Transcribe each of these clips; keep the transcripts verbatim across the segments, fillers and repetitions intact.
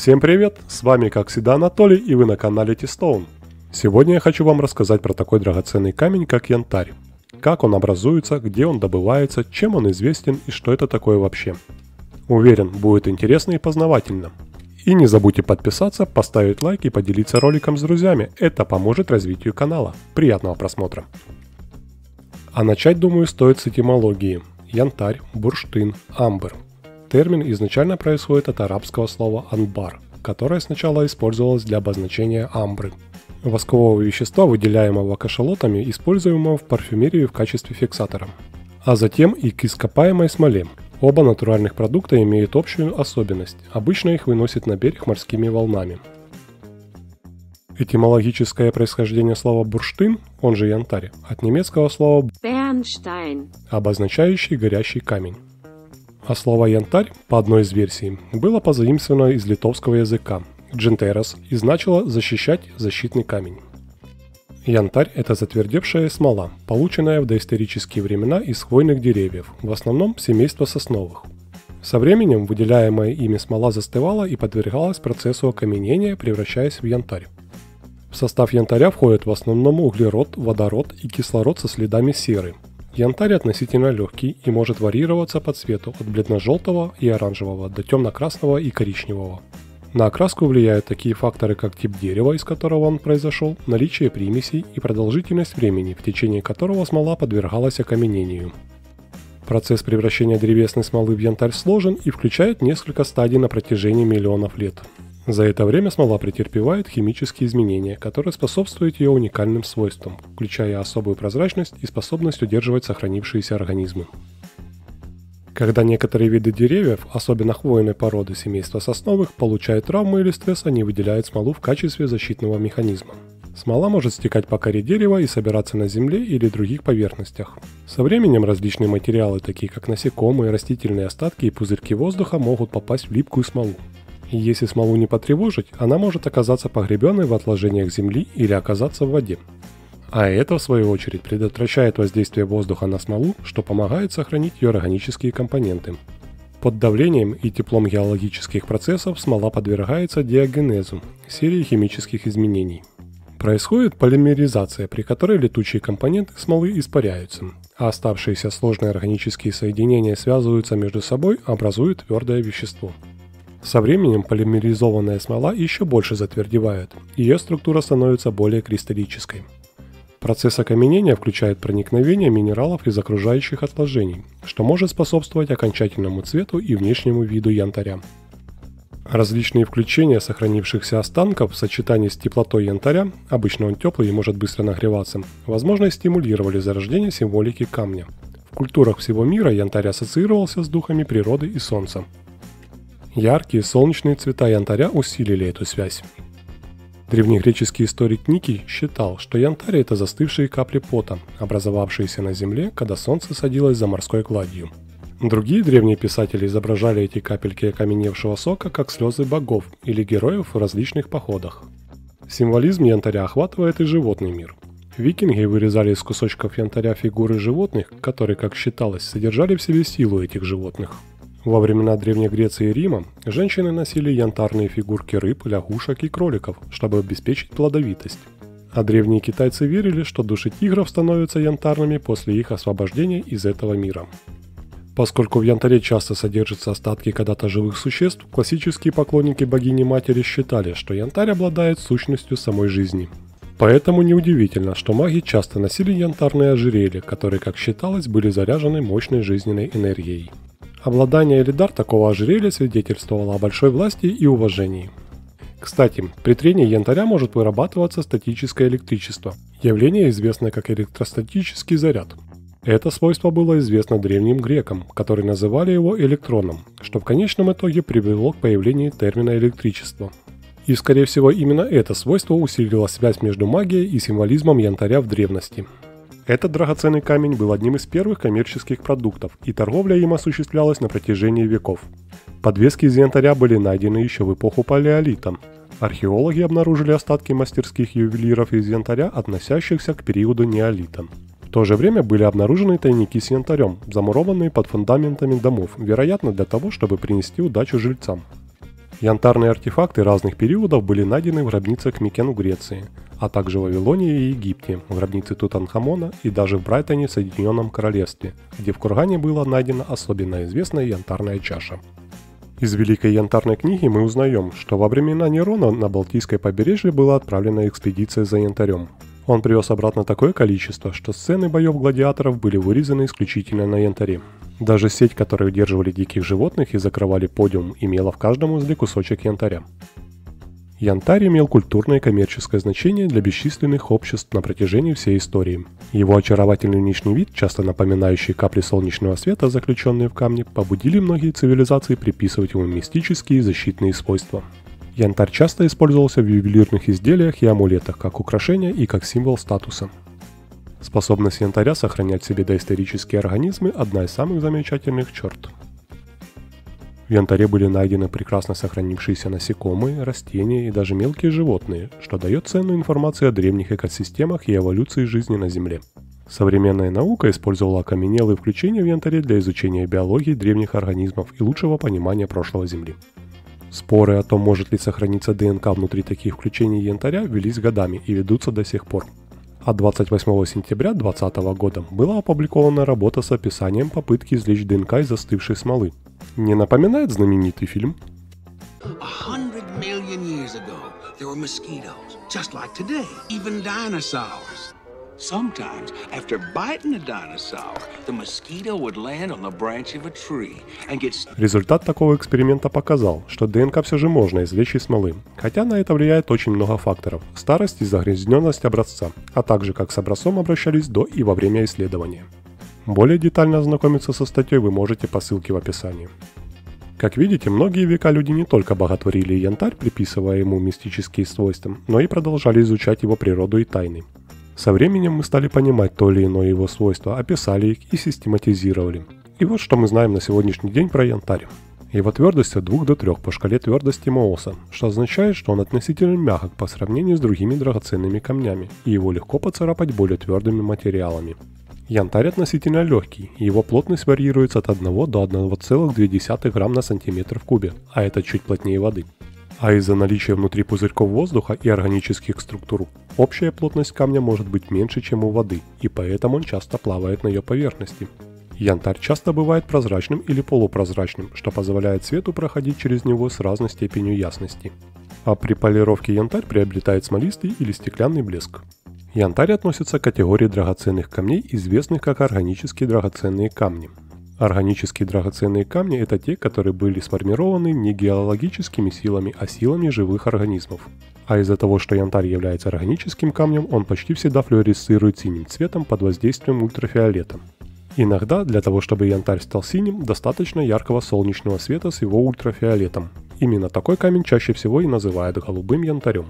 Всем привет, с вами как всегда Анатолий и вы на канале T-Stone. Сегодня я хочу вам рассказать про такой драгоценный камень, как янтарь. Как он образуется, где он добывается, чем он известен и что это такое вообще. Уверен, будет интересно и познавательно. И не забудьте подписаться, поставить лайк и поделиться роликом с друзьями, это поможет развитию канала. Приятного просмотра. А начать, думаю, стоит с этимологии. Янтарь, бурштин, амбр. Термин изначально происходит от арабского слова «анбар», которое сначала использовалось для обозначения амбры, воскового вещества, выделяемого кашалотами, используемого в парфюмерии в качестве фиксатора, а затем и к ископаемой смоле. Оба натуральных продукта имеют общую особенность, обычно их выносят на берег морскими волнами. Этимологическое происхождение слова бурштин, он же янтарь, от немецкого слова Bernstein, обозначающий горящий камень. А слово «янтарь», по одной из версий, было позаимствовано из литовского языка «джентерас» и значило «защищать защитный камень». Янтарь – это затвердевшая смола, полученная в доисторические времена из хвойных деревьев, в основном семейства сосновых. Со временем выделяемая ими смола застывала и подвергалась процессу окаменения, превращаясь в янтарь. В состав янтаря входят в основном углерод, водород и кислород со следами серы. Янтарь относительно легкий и может варьироваться по цвету от бледно-желтого и оранжевого до темно-красного и коричневого. На окраску влияют такие факторы, как тип дерева, из которого он произошел, наличие примесей и продолжительность времени, в течение которого смола подвергалась окаменению. Процесс превращения древесной смолы в янтарь сложен и включает несколько стадий на протяжении миллионов лет. За это время смола претерпевает химические изменения, которые способствуют ее уникальным свойствам, включая особую прозрачность и способность удерживать сохранившиеся организмы. Когда некоторые виды деревьев, особенно хвойной породы семейства сосновых, получают травмы или стресс, они выделяют смолу в качестве защитного механизма. Смола может стекать по коре дерева и собираться на земле или других поверхностях. Со временем различные материалы, такие как насекомые, растительные остатки и пузырьки воздуха, могут попасть в липкую смолу. И если смолу не потревожить, она может оказаться погребенной в отложениях земли или оказаться в воде. А это, в свою очередь, предотвращает воздействие воздуха на смолу, что помогает сохранить ее органические компоненты. Под давлением и теплом геологических процессов смола подвергается диагенезу, серии химических изменений. Происходит полимеризация, при которой летучие компоненты смолы испаряются, а оставшиеся сложные органические соединения связываются между собой, образуя твердое вещество. Со временем полимеризованная смола еще больше затвердевает, и ее структура становится более кристаллической. Процесс окаменения включает проникновение минералов из окружающих отложений, что может способствовать окончательному цвету и внешнему виду янтаря. Различные включения сохранившихся останков в сочетании с теплотой янтаря, обычно он теплый и может быстро нагреваться, возможно, стимулировали зарождение символики камня. В культурах всего мира янтарь ассоциировался с духами природы и солнца. Яркие солнечные цвета янтаря усилили эту связь. Древнегреческий историк Никий считал, что янтарь – это застывшие капли пота, образовавшиеся на земле, когда солнце садилось за морской гладью. Другие древние писатели изображали эти капельки окаменевшего сока как слезы богов или героев в различных походах. Символизм янтаря охватывает и животный мир. Викинги вырезали из кусочков янтаря фигуры животных, которые, как считалось, содержали в себе силу этих животных. Во времена Древней Греции и Рима женщины носили янтарные фигурки рыб, лягушек и кроликов, чтобы обеспечить плодовитость. А древние китайцы верили, что души тигров становятся янтарными после их освобождения из этого мира. Поскольку в янтаре часто содержатся остатки когда-то живых существ, классические поклонники богини-матери считали, что янтарь обладает сущностью самой жизни. Поэтому неудивительно, что маги часто носили янтарные ожерелья, которые, как считалось, были заряжены мощной жизненной энергией. Обладание или дар такого ожерелья свидетельствовало о большой власти и уважении. Кстати, при трении янтаря может вырабатываться статическое электричество, явление, известное как электростатический заряд. Это свойство было известно древним грекам, которые называли его электроном, что в конечном итоге привело к появлению термина электричество. И, скорее всего, именно это свойство усилило связь между магией и символизмом янтаря в древности. Этот драгоценный камень был одним из первых коммерческих продуктов, и торговля им осуществлялась на протяжении веков. Подвески из янтаря были найдены еще в эпоху палеолита. Археологи обнаружили остатки мастерских ювелиров из янтаря, относящихся к периоду неолита. В то же время были обнаружены тайники с янтарем, замурованные под фундаментами домов, вероятно для того, чтобы принести удачу жильцам. Янтарные артефакты разных периодов были найдены в гробницах Микен в Греции, а также в Вавилонии и Египте, в гробнице Тутанхамона и даже в Брайтоне в Соединенном Королевстве, где в кургане была найдена особенно известная янтарная чаша. Из Великой Янтарной книги мы узнаем, что во времена Нерона на Балтийское побережье была отправлена экспедиция за янтарем. Он привез обратно такое количество, что сцены боев гладиаторов были вырезаны исключительно на янтаре. Даже сеть, которой удерживали диких животных и закрывали подиум, имела в каждом узле кусочек янтаря. Янтарь имел культурное и коммерческое значение для бесчисленных обществ на протяжении всей истории. Его очаровательный внешний вид, часто напоминающий капли солнечного света, заключенные в камне, побудили многие цивилизации приписывать ему мистические и защитные свойства. Янтарь часто использовался в ювелирных изделиях и амулетах как украшение и как символ статуса. Способность янтаря сохранять в себе доисторические организмы – одна из самых замечательных черт. В янтаре были найдены прекрасно сохранившиеся насекомые, растения и даже мелкие животные, что дает ценную информацию о древних экосистемах и эволюции жизни на Земле. Современная наука использовала окаменелые включения в янтаре для изучения биологии древних организмов и лучшего понимания прошлого Земли. Споры о том, может ли сохраниться ДНК внутри таких включений янтаря, велись годами и ведутся до сих пор. А двадцать восьмого сентября две тысячи двадцатого года была опубликована работа с описанием попытки извлечь ДНК из застывшей смолы. Не напоминает знаменитый фильм? Sometimes, after biting a dinosaur, the mosquito would land on the branch of a tree and get... Результат такого эксперимента показал, что ДНК все же можно извлечь из смолы, хотя на это влияет очень много факторов – старость и загрязненность образца, а также как с образцом обращались до и во время исследования. Более детально ознакомиться со статьей вы можете по ссылке в описании. Как видите, многие века люди не только боготворили янтарь, приписывая ему мистические свойства, но и продолжали изучать его природу и тайны. Со временем мы стали понимать то или иное его свойство, описали их и систематизировали. И вот что мы знаем на сегодняшний день про янтарь. Его твердость от двух до трёх по шкале твердости Мооса, что означает, что он относительно мягок по сравнению с другими драгоценными камнями, и его легко поцарапать более твердыми материалами. Янтарь относительно легкий, и его плотность варьируется от одного до одного целых двух десятых грамм на сантиметр в кубе, а это чуть плотнее воды. А из-за наличия внутри пузырьков воздуха и органических структур, общая плотность камня может быть меньше, чем у воды, и поэтому он часто плавает на ее поверхности. Янтарь часто бывает прозрачным или полупрозрачным, что позволяет свету проходить через него с разной степенью ясности. А при полировке янтарь приобретает смолистый или стеклянный блеск. Янтарь относится к категории драгоценных камней, известных как органические драгоценные камни. Органические драгоценные камни – это те, которые были сформированы не геологическими силами, а силами живых организмов. А из-за того, что янтарь является органическим камнем, он почти всегда флуоресцирует синим цветом под воздействием ультрафиолета. Иногда, для того, чтобы янтарь стал синим, достаточно яркого солнечного света с его ультрафиолетом. Именно такой камень чаще всего и называют голубым янтарем.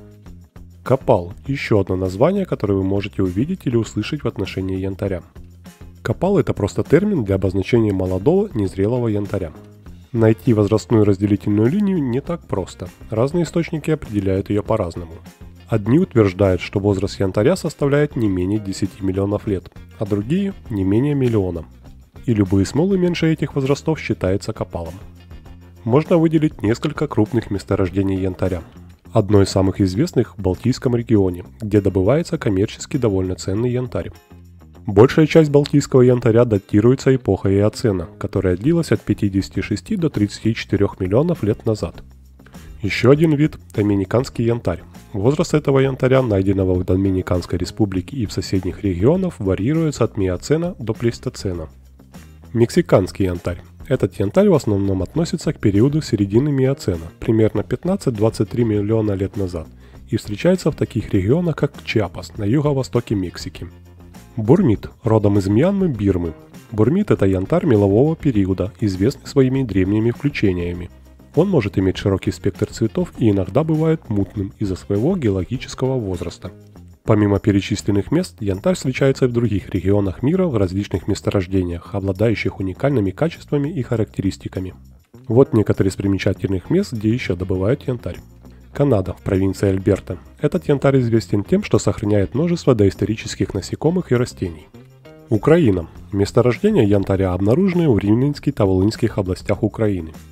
Копал – еще одно название, которое вы можете увидеть или услышать в отношении янтаря. Копал – это просто термин для обозначения молодого, незрелого янтаря. Найти возрастную разделительную линию не так просто. Разные источники определяют ее по-разному. Одни утверждают, что возраст янтаря составляет не менее десяти миллионов лет, а другие – не менее миллиона. И любые смолы меньше этих возрастов считаются копалом. Можно выделить несколько крупных месторождений янтаря. Одно из самых известных в Балтийском регионе, где добывается коммерчески довольно ценный янтарь. Большая часть балтийского янтаря датируется эпохой Эоцена, которая длилась от пятидесяти шести до тридцати четырёх миллионов лет назад. Еще один вид – доминиканский янтарь. Возраст этого янтаря, найденного в Доминиканской республике и в соседних регионах, варьируется от миоцена до плейстоцена. Мексиканский янтарь. Этот янтарь в основном относится к периоду середины миоцена, примерно пятнадцать-двадцать три миллиона лет назад, и встречается в таких регионах, как Чиапас на юго-востоке Мексики. Бурмит, родом из Мьянмы, Бирмы. Бурмит – это янтарь мелового периода, известный своими древними включениями. Он может иметь широкий спектр цветов и иногда бывает мутным из-за своего геологического возраста. Помимо перечисленных мест, янтарь встречается и в других регионах мира в различных месторождениях, обладающих уникальными качествами и характеристиками. Вот некоторые из примечательных мест, где еще добывают янтарь. Канада, в провинции Альберта. Этот янтарь известен тем, что сохраняет множество доисторических насекомых и растений. Украина. Месторождения янтаря обнаружены в Рівненській та Волинских областях Украины.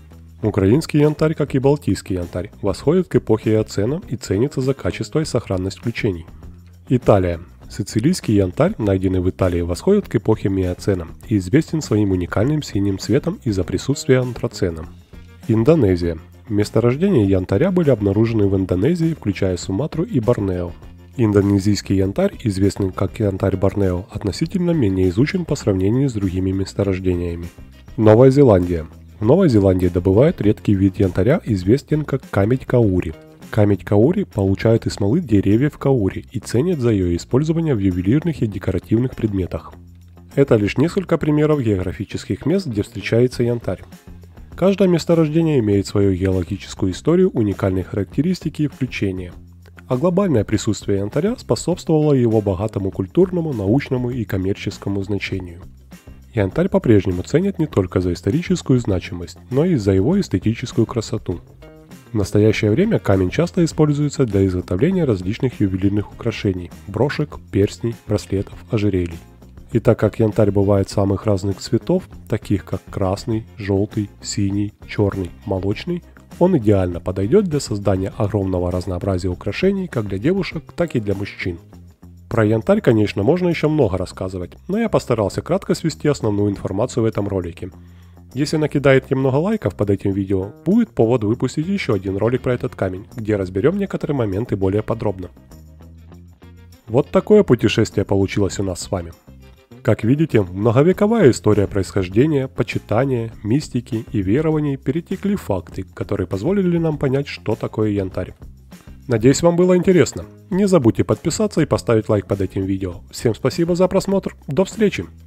Украинский янтарь, как и балтийский янтарь, восходит к эпохе Эоцена и ценится за качество и сохранность включений. Италия. Сицилийский янтарь, найденный в Италии, восходит к эпохе Миоцена и известен своим уникальным синим цветом из-за присутствия антрацена. Индонезия. Месторождения янтаря были обнаружены в Индонезии, включая Суматру и Борнео. Индонезийский янтарь, известный как янтарь Борнео, относительно менее изучен по сравнению с другими месторождениями. Новая Зеландия. В Новой Зеландии добывают редкий вид янтаря, известен как камедь каури. Камедь каури получают из смолы деревьев каури и ценят за ее использование в ювелирных и декоративных предметах. Это лишь несколько примеров географических мест, где встречается янтарь. Каждое месторождение имеет свою геологическую историю, уникальные характеристики и включения. А глобальное присутствие янтаря способствовало его богатому культурному, научному и коммерческому значению. Янтарь по-прежнему ценят не только за историческую значимость, но и за его эстетическую красоту. В настоящее время камень часто используется для изготовления различных ювелирных украшений – брошек, перстней, браслетов, ожерелий. И так как янтарь бывает самых разных цветов, таких как красный, желтый, синий, черный, молочный, он идеально подойдет для создания огромного разнообразия украшений как для девушек, так и для мужчин. Про янтарь, конечно, можно еще много рассказывать, но я постарался кратко свести основную информацию в этом ролике. Если накидаете много лайков под этим видео, будет повод выпустить еще один ролик про этот камень, где разберем некоторые моменты более подробно. Вот такое путешествие получилось у нас с вами. Как видите, многовековая история происхождения, почитания, мистики и верований перетекли в факты, которые позволили нам понять, что такое янтарь. Надеюсь, вам было интересно. Не забудьте подписаться и поставить лайк под этим видео. Всем спасибо за просмотр. До встречи!